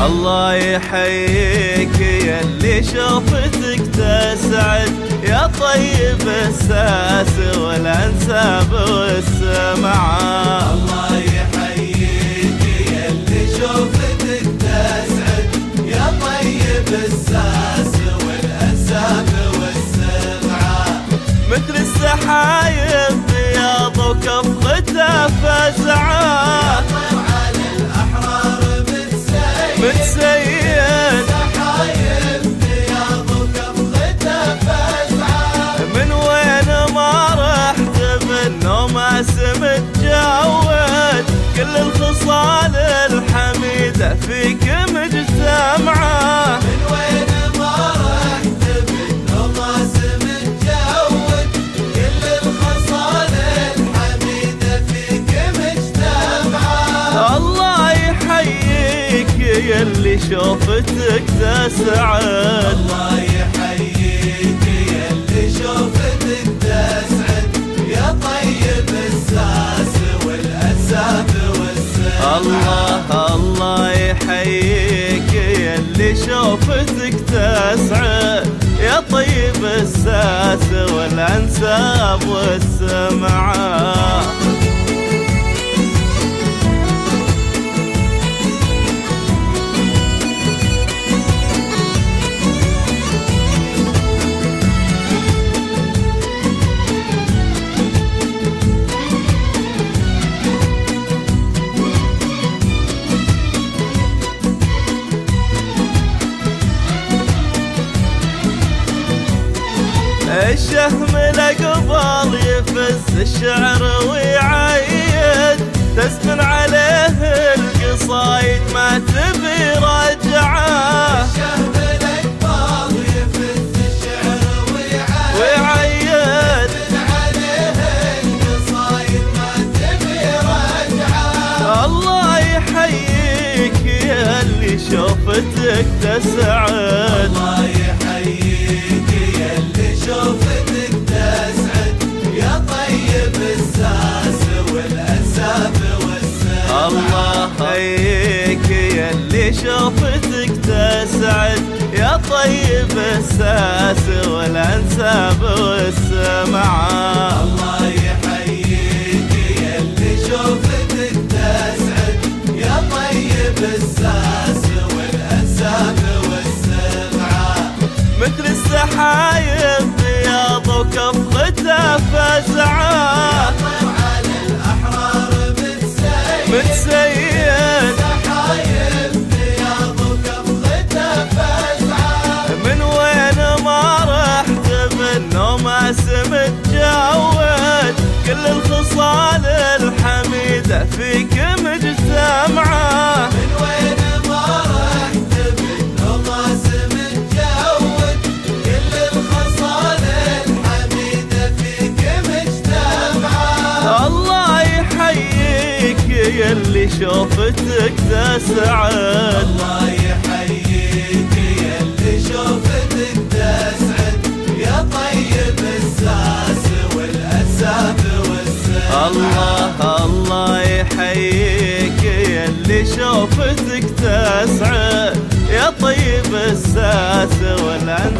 الله يحييك يا اللي شوفتك تسعد، يا طيب الساس والانساب والسمعة. الله يحييك يا اللي شوفتك تسعد، يا طيب الساس والانساب والسمعة. مثل السحايب بياض وكفته فزعة، متسيد سحايب بياض وكفته فزعة. من وين ما رحت بالنوم اسم تجود، كل الخصال الحميدة فيك مجتمعة. من وين ما رحت بالنوم اسم تجود، كل الخصال الحميدة فيك مجتمعة. الله يحييك يا اللي شوفتك تسعد. الله يحييك يا اللي شوفتك تسعد، يا طيب الساس والانساب والسمعة. الله يحييك يا اللي شوفتك تسعد، يا طيب الساس والانساب والسمعة. الشهم الأقبال يفز الشعر ويعيد، تسكن عليه القصايد ما تبي رجعه. الشهم الأقبال يفز الشعر ويعيد، تسكن عليه القصايد ما تبي رجعه. الله يحييك يا اللي شوفتك تسعد. الله يحييك يا اللي شوفتك تسعد، يا طيب الساس والانساب والسمعة. الله يحييك يا اللي شوفتك تسعد، يا طيب الساس والانساب والسمعة. الله يحييك يا اللي شوفتك تسعد، يا طيب الساس والانساب والسمعة. مثل السحايب بياض وكفته فزعة، على الأحرار متسيد سحايب بياض وكفته فزعة. من وين ما رحت بالنوم اسم تجود، كل الخصال الحميدة فيك مجتمعة. من وين ما رحت بالنوم اسم تجود، كل الخصال الحميدة فيك مجتمعة. الله يحييك يا اللي شوفتك تسعد. الله يحييك يا اللي شوفتك تسعد، يا طيب الساس والانساب والسمعة. الله يحييك يا اللي شوفتك تسعد، يا طيب الساس والانساب